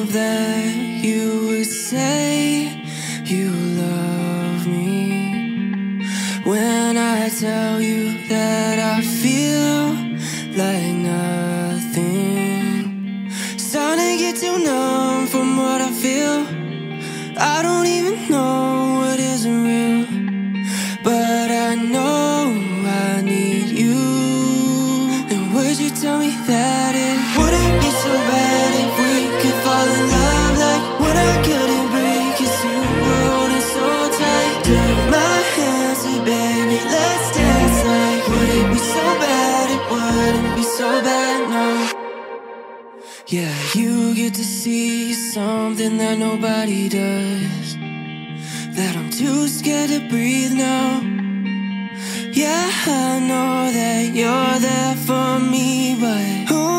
that you would say you love me when I tell you that I feel like nothing. Starting to get too numb from what I feel. I don't even know what isn't real, but I know I need you. And would you tell me that it wouldn't be so bad if we could fall in love like what I couldn't break, 'cause you were holding so tight. Take my hand, say baby, let's dance like, would it be so bad? It wouldn't be so bad, no. Yeah, you get to see something that nobody does, that I'm too scared to breathe now. Yeah, I know that you're there for me, but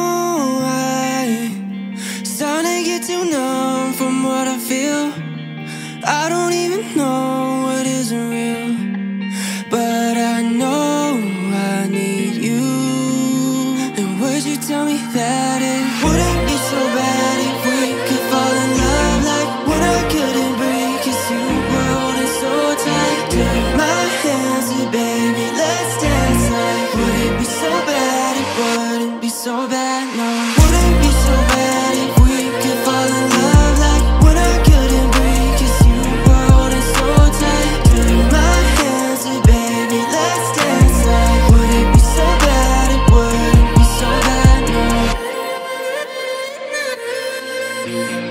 starting to get too numb from what I feel. I don't even know what isn't real, but I know I need you. And would you tell me that it wouldn't be so bad if we could fall in love like what I couldn't break, 'cause you were holding so tight. Take my hand, say baby, let's dance like, would it be so bad? It wouldn't be so bad, no. Wouldn't be so bad if we could fall in love like what I couldn't break, 'cause you were holding so tight. Take my hand, say baby, let's dance like, would it be so bad? It wouldn't be so bad, no.